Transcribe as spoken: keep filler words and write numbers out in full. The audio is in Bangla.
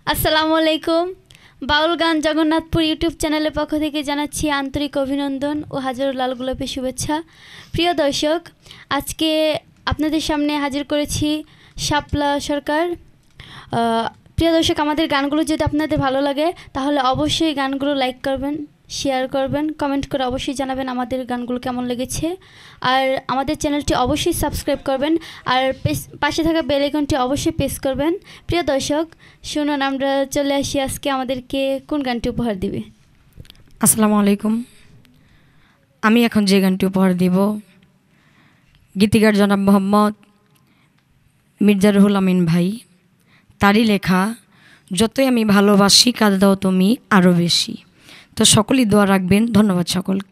আসসালামু আলাইকুম। বাউল গান জগন্নাথপুর ইউটিউব চ্যানেলের পক্ষ থেকে জানাচ্ছি আন্তরিক অভিনন্দন ও হাজারো লাল গোলাপের শুভেচ্ছা। প্রিয় দর্শক, আজকে আপনাদের সামনে হাজির করেছি শাপলা সরকার। প্রিয় দর্শক, আমাদের গানগুলো যদি আপনাদের ভালো লাগে তাহলে অবশ্যই গানগুলো লাইক করবেন, শেয়ার করবেন, কমেন্ট করে অবশ্যই জানাবেন আমাদের গানগুলো কেমন লেগেছে। আর আমাদের চ্যানেলটি অবশ্যই সাবস্ক্রাইব করবেন, আর পাশে থাকা বেল আইকনটি অবশ্যই প্রেস করবেন। প্রিয় দর্শক, শুনুন আমরা চলে আসি আজকে আমাদেরকে কোন গানটি উপহার দিবে। আসসালামু আলাইকুম। আমি এখন যে গানটি উপহার দিব, গীতিকার জনাব মোহাম্মদ মির্জা রুহুল আমিন ভাই, তারই লেখা যতই আমি ভালোবাসি কাঁদে দাও তুমি আরও বেশি। তো সকলেই দোয়া রাখবেন। ধন্যবাদ সকলকে।